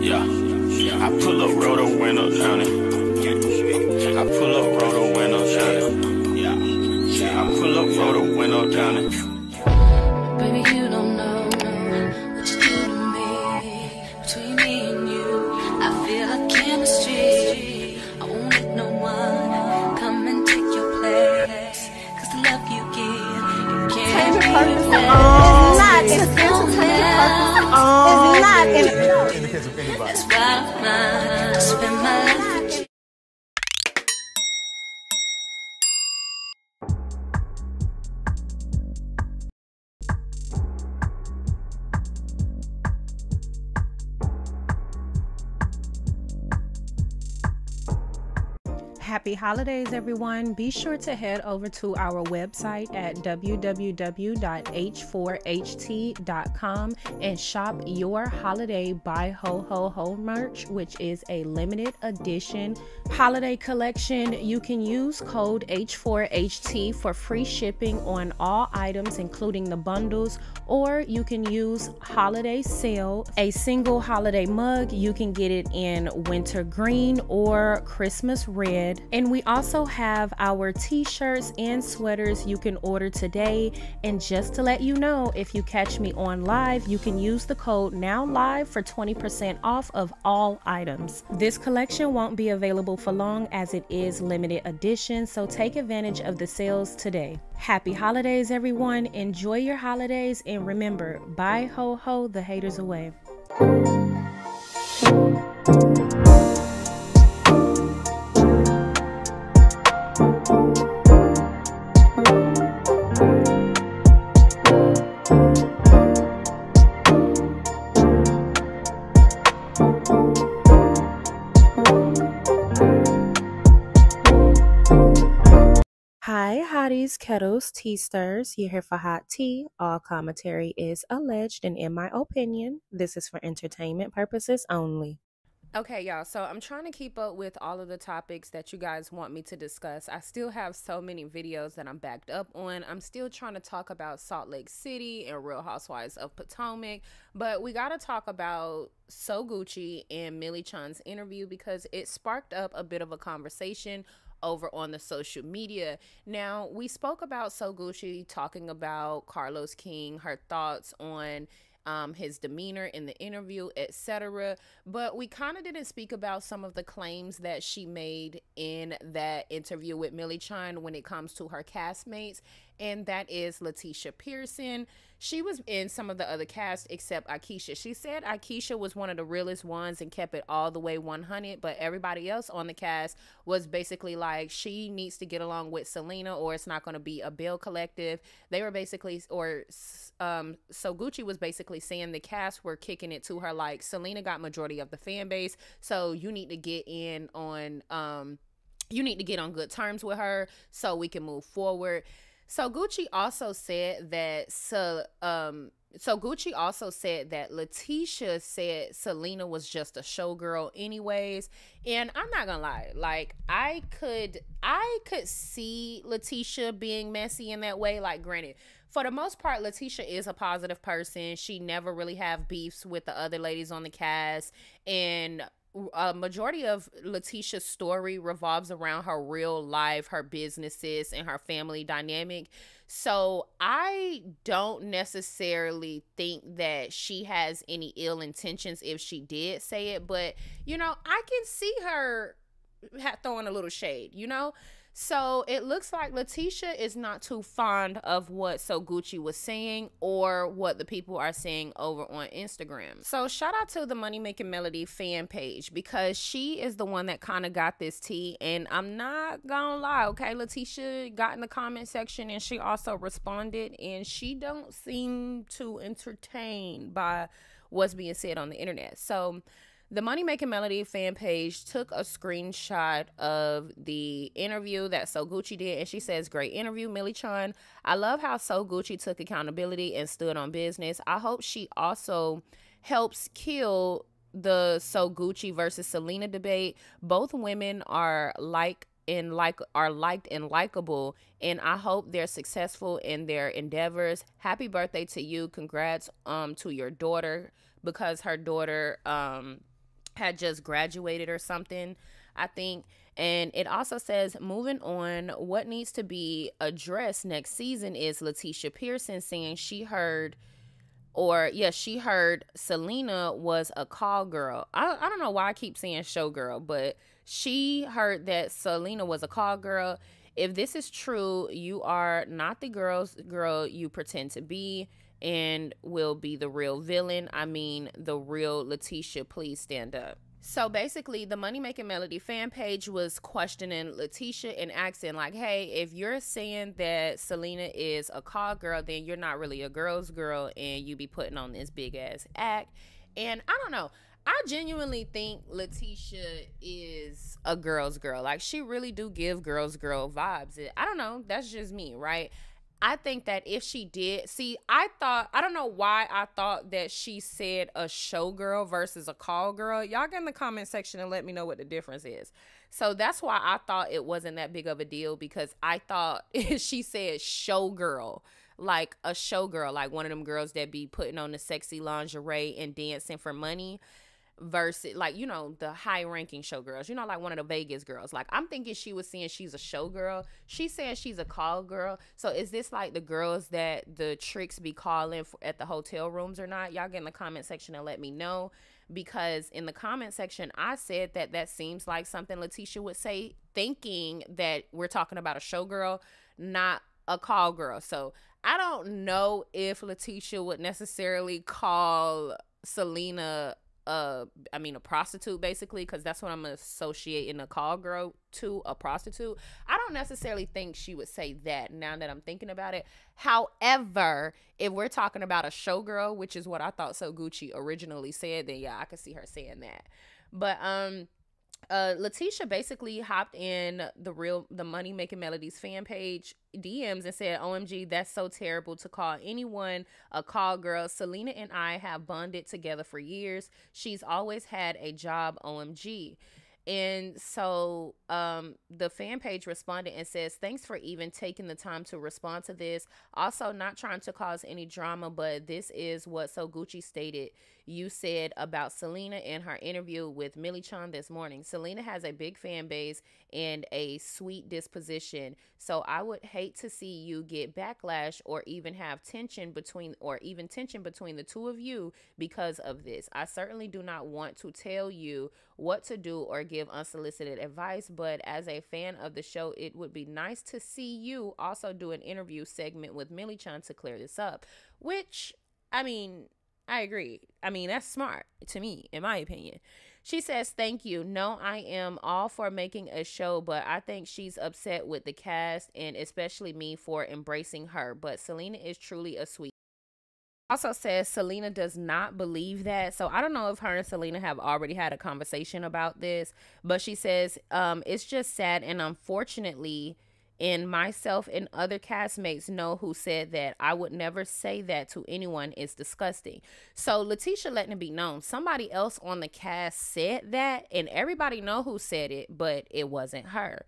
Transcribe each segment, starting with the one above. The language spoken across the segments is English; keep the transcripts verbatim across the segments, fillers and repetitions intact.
Yeah, I pull up, roll the window down it. I pull up, roll the window down it. Yeah, I pull up, roll the window down it. Baby, you don't know what you do to me. Between me and you, I feel like chemistry. I won't let no one come and take your place. Cause the love you give, you can't Entertainment purposes. It's not an entertainment purpose. It's not in the case of anybody. That's bottom line. I spend my life with you. Happy holidays, everyone. Be sure to head over to our website at w w w dot h four h t dot com and shop your holiday Buy Ho Ho Ho merch, which is a limited edition holiday collection. You can use code H four H T for free shipping on all items, including the bundles, or you can use holiday sale, a single holiday mug. You can get it in winter green or Christmas red. And we also have our t-shirts and sweaters you can order today. And just to let you know, if you catch me on live, you can use the code NOWLIVE for twenty percent off of all items. This collection won't be available for long as it is limited edition, so take advantage of the sales today. Happy holidays, everyone. Enjoy your holidays, and remember, bye ho ho the haters away. Hi, hotties, kettles, tea stirs. You're here for hot tea. All commentary is alleged, and in my opinion, this is for entertainment purposes only. Okay, y'all, so I'm trying to keep up with all of the topics that you guys want me to discuss. I still have so many videos that I'm backed up on. I'm still trying to talk about Salt Lake City and Real Housewives of Potomac, but we got to talk about So Gucci and Millie Chun's interview because it sparked up a bit of a conversation over on the social media. Now, we spoke about So Gucci talking about Carlos King, her thoughts on um, his demeanor in the interview, et cetera. But we kind of didn't speak about some of the claims that she made in that interview with Millie Chun when it comes to her castmates, and that is Latisha Pearson. She was in some of the other cast except Akeisha. She said Akeisha was one of the realest ones and kept it all the way one hundred, but everybody else on the cast was basically like, she needs to get along with Selena or it's not going to be a bill collective. They were basically, or um, So Gucci was basically saying the cast were kicking it to her like, Selena got majority of the fan base, so you need to get in on, um, you need to get on good terms with her so we can move forward. So Gucci also said that so um so Gucci also said that Latisha said Selena was just a showgirl anyways, and I'm not gonna lie, like I could I could see Latisha being messy in that way. Like, granted, for the most part, Latisha is a positive person. She never really have beefs with the other ladies on the cast, and a majority of Latisha's story revolves around her real life, her businesses, and her family dynamic. So I don't necessarily think that she has any ill intentions if she did say it, but you know, I can see her throwing a little shade, you know? So it looks like Latisha is not too fond of what So Gucci was saying or what the people are saying over on Instagram. So shout out to the Money Making Melody fan page because she is the one that kind of got this tea. And I'm not gonna lie, okay? Latisha got in the comment section and she also responded, and she don't seem too entertained by what's being said on the internet. So the Money Making Melody fan page took a screenshot of the interview that So Gucci did, and she says, "Great interview, Millie Chun. I love how So Gucci took accountability and stood on business. I hope she also helps kill the So Gucci versus Selena debate. Both women are like and like are liked and likable, and I hope they're successful in their endeavors. Happy birthday to you. Congrats um to your daughter," because her daughter um had just graduated or something, I think. And it also says, moving on, what needs to be addressed next season is Letitia Pearson saying she heard, or yes, yeah, she heard Selena was a call girl. I, I don't know why I keep saying showgirl, but she heard that Selena was a call girl. If this is true, you are not the girl's girl you pretend to be and will be the real villain. I mean, the real Letitia, please stand up. So basically, the Money Making Melody fan page was questioning Letitia and asking, like, hey, if you're saying that Selena is a call girl, then you're not really a girl's girl and you be putting on this big ass act. And I don't know. I genuinely think Letitia is a girl's girl. Like, she really do give girl's girl vibes. I don't know. That's just me, right? I think that if she did, see, I thought, I don't know why I thought that she said a showgirl versus a call girl. Y'all get in the comment section and let me know what the difference is. So that's why I thought it wasn't that big of a deal, because I thought she said showgirl, like a showgirl, like one of them girls that be putting on the sexy lingerie and dancing for money. Versus, like, you know, the high-ranking showgirls, you know, like one of the Vegas girls. Like, I'm thinking she was saying she's a showgirl. She's saying she's a call girl. So is this like the girls that the tricks be calling for at the hotel rooms or not? Y'all get in the comment section and let me know, because in the comment section I said that that seems like something Letitia would say, thinking that we're talking about a showgirl, not a call girl. So I don't know if Letitia would necessarily call Selena uh I mean a prostitute, basically, because that's what I'm associating a call girl to, a prostitute. I don't necessarily think she would say that, now that I'm thinking about it. However, if we're talking about a showgirl, which is what I thought So Gucci originally said, then yeah, I could see her saying that. But um Uh, Letitia basically hopped in the real the Money Making Melodies fan page D Ms and said, O M G, that's so terrible to call anyone a call girl. Selena and I have bonded together for years. She's always had a job, O M G. And so um, the fan page responded and says, thanks for even taking the time to respond to this. Also, not trying to cause any drama, but this is what So Gucci stated you said about Selena in her interview with Millie Chan this morning. Selena has a big fan base and a sweet disposition, so I would hate to see you get backlash or even have tension between or even tension between the two of you because of this. I certainly do not want to tell you what to do or give unsolicited advice, but as a fan of the show, it would be nice to see you also do an interview segment with Millie Chan to clear this up. Which, I mean, I agree. I mean, that's smart to me, in my opinion. She says, thank you. No, I am all for making a show, but I think she's upset with the cast and especially me for embracing her. But Selena is truly a sweet. Also says Selena does not believe that. So I don't know if her and Selena have already had a conversation about this, but she says um, it's just sad, and unfortunately, and myself and other castmates know who said that. I would never say that to anyone. It's disgusting. So Letitia letting it be known, somebody else on the cast said that, and everybody know who said it, but it wasn't her.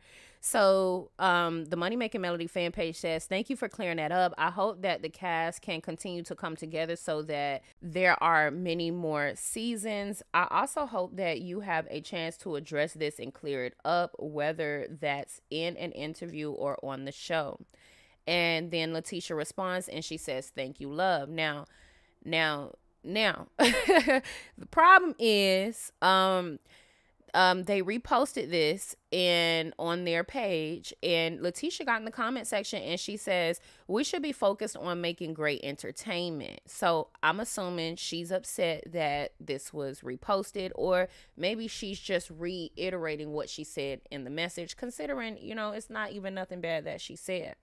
So um, the Money Making Melody fan page says, thank you for clearing that up. I hope that the cast can continue to come together so that there are many more seasons. I also hope that you have a chance to address this and clear it up, whether that's in an interview or on the show. And then Letitia responds and she says, thank you, love. Now, now, now, the problem is, um, Um, they reposted this and on their page, and Letitia got in the comment section and she says, we should be focused on making great entertainment. So I'm assuming she's upset that this was reposted, or maybe she's just reiterating what she said in the message, considering, you know, it's not even nothing bad that she said.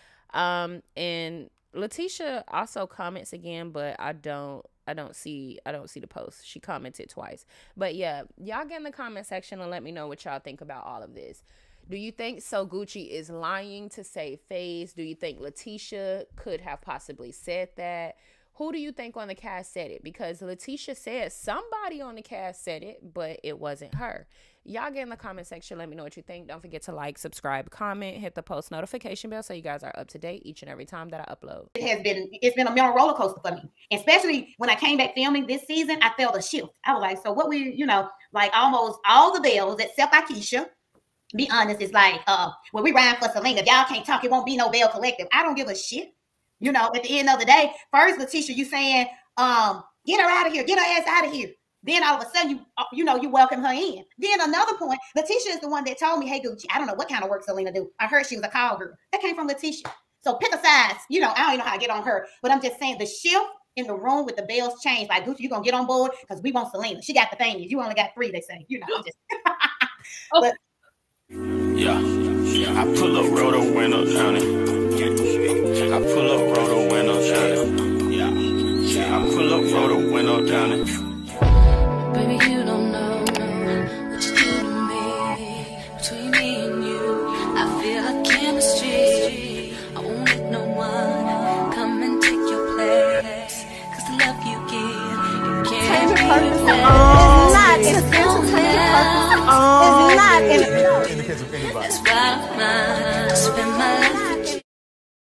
Um, and Letitia also comments again, but I don't I don't see I don't see the post. She commented twice. But yeah, y'all get in the comment section and let me know what y'all think about all of this. Do you think So Gucci is lying to save face? Do you think Letitia could have possibly said that? Who do you think on the cast said it? Because Letitia said somebody on the cast said it, but it wasn't her. Y'all get in the comment section. Let me know what you think. Don't forget to like, subscribe, comment, hit the post notification bell so you guys are up to date each and every time that I upload. It has been, it's been a mental roller coaster for me. Especially when I came back filming this season, I felt a shift. I was like, so what we, you know, like almost all the bells except Akeisha. Be honest, it's like, uh, when we rhyme for Selena, if y'all can't talk, it won't be no Bell Collective. I don't give a shit. You know, at the end of the day, first, Letitia, you saying, um, get her out of here, get her ass out of here. Then all of a sudden, you you know, you welcome her in. Then another point, Letitia is the one that told me, hey, Gucci, I don't know what kind of work Selena do. I heard she was a call girl. That came from Letitia. So pick a side. You know, I don't even know how to get on her. But I'm just saying the shift in the room with the bells changed. Like, Gucci, you going to get on board? Because we want Selena. She got the thing. You only got three, they say. You know, I'm just... but, yeah, yeah, I pull up roto window down it. I pull up roto window down it. Yeah, yeah, I pull up roto window down it. Baby, you don't know what you do to me. Between me and you, I feel like chemistry. I won't let no one come and take your place. Cause the love you give, you can't Entertainment purpose. It's not entertainment purpose. It's not entertainment. That's why I'm